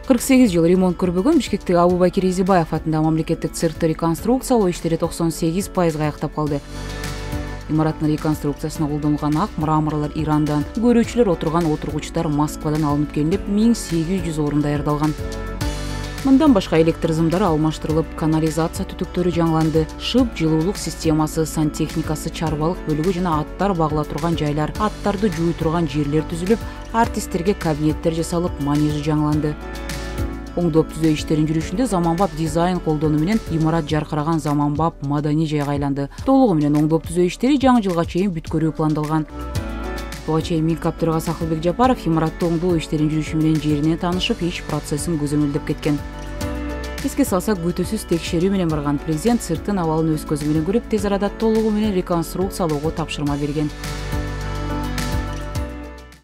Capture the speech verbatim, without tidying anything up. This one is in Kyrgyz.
кырк сегиз жыл ремонт көрбөгөн Бишкектеги Абубакир Изибаев атындагы мамлекеттик циркти реконструкциялоо иштери токсон сегиз пайызга аяктап калды. Имараттын реконструкциясына колдонулган ак мраморлор Ирандан, көрүүчүлөр отурган отургучтар Москвадан алынып келинип, миң сегиз жүз орун даярдалган. Мындан башка электр зымдары алмаштырылып, канализация түтүктөрү жаңыланды, шып жылуулук системасы, сантехникасы, чарбалык бөлүгү жана аттар багыла турган жайлар, аттарды жууй турган жерлер түзүлүп, артисттерге кабинеттер жасалып, манежи жаңыланды. Оңдоп түзөө иштерин жүрүшүндө заманбап дизайн колдонуу менен имарат жаркыраган заманбап маданий жайга айланды. Толугу менен оңдоп түзөө иштери жаңы жылга чейин бүткөрүү пландалган. Буга чейин Минкап төрагасы Акылбек Жапаров имаратты оңдоо иштерин жүрүшү менен жерине таанышып, иш процессин көзөмөлдөп кеткен. Эске салсак, күтүүсүз текшерүү менен барган президент цирктин абалын өз көзү менен көрүп, тез арада толугу менен реконструкциялоого тапшырма берген.